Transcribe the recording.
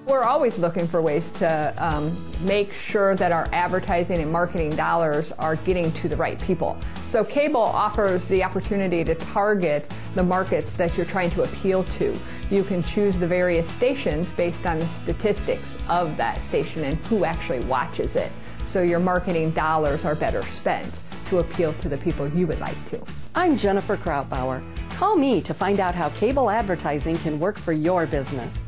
We're always looking for ways to make sure that our advertising and marketing dollars are getting to the right people. So cable offers the opportunity to target the markets that you're trying to appeal to. You can choose the various stations based on the statistics of that station and who actually watches it. So your marketing dollars are better spent to appeal to the people you would like to. I'm Jennifer Krautbauer. Call me to find out how cable advertising can work for your business.